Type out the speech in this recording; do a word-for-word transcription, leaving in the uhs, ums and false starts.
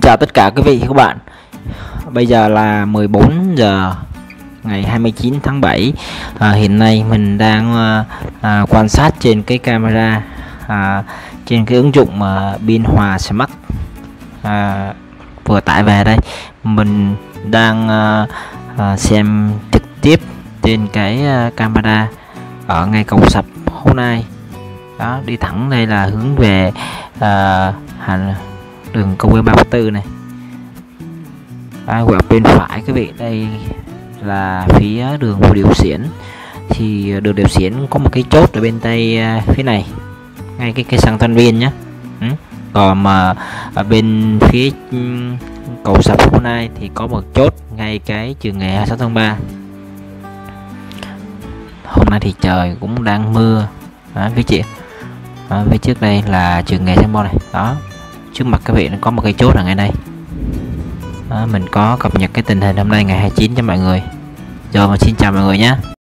chào tất cả quý vị và các bạn. Bây giờ là mười bốn giờ ngày hai mươi chín tháng bảy. à, Hiện nay mình đang à, à, quan sát trên cái camera à, trên cái ứng dụng à, Biên Hòa Smart à, vừa tải về đây. Mình đang à, à, xem trực tiếp trên cái à, camera ở ngay cầu Sập hôm nay. Đó, đi thẳng đây là hướng về à, hành đường công viên ba mươi tư này. À, quẹo bên phải quý vị, đây là phía đường Hồ Điều Xiển. Thì đường Điều Xiển có một cái chốt ở bên tay phía này, ngay cái cây xăng Tân Viên nhé. Ừ. Còn mà ở bên phía cầu Sập hôm nay thì có một chốt ngay cái trường nghề hai mươi sáu tháng ba. Hôm nay thì trời cũng đang mưa. Đó, phía chị à, phía trước đây là trường nghề Sembon này. Đó, trước mặt các vị nó có một cái chốt ở ngay đây. Đó, mình có cập nhật cái tình hình hôm nay ngày hai mươi chín cho mọi người. Rồi, mà xin chào mọi người nhé.